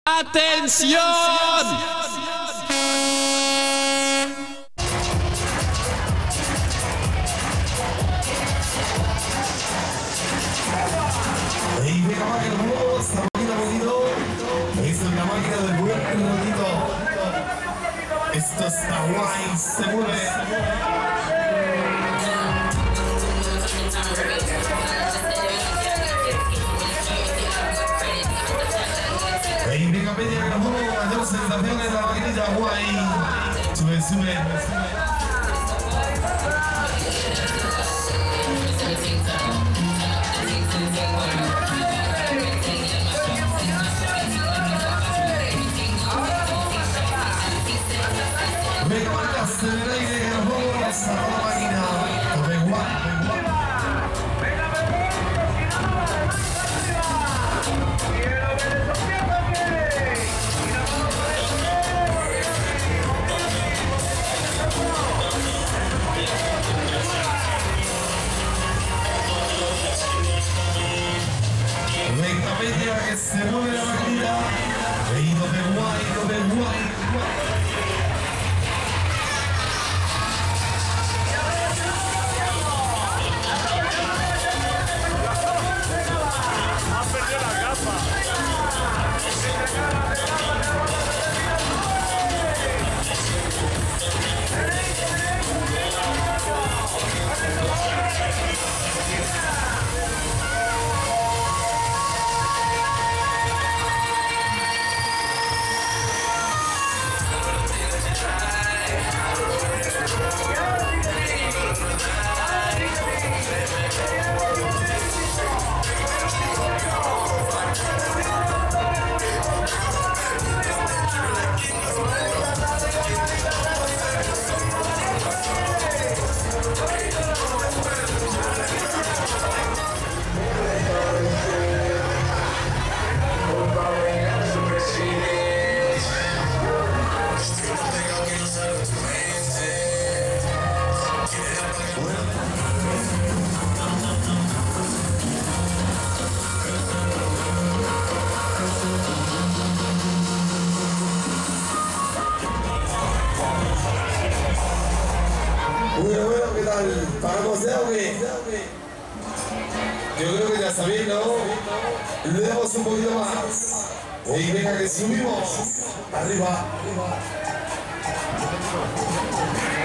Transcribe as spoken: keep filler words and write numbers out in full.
¡Atención! Ahí venga máquina, vamos, esta máquina bonito. Esto es la máquina del buen bonito. Esto está guay, se mueve. Ahí venga media que nos vamos a dos sensaciones de la maquinita guay. Sube, sube. Venga, marcas en el aire que nos vamos a la máquina. Tope guay. Venga, media que se mueve la máquina. Ahí tope guay, tope guay. Bueno, bueno, ¿qué tal? ¿Pagamos ya o qué? Yo creo que ya sabéis, ¿no? Le damos un poquito más. Y venga que subimos. Arriba.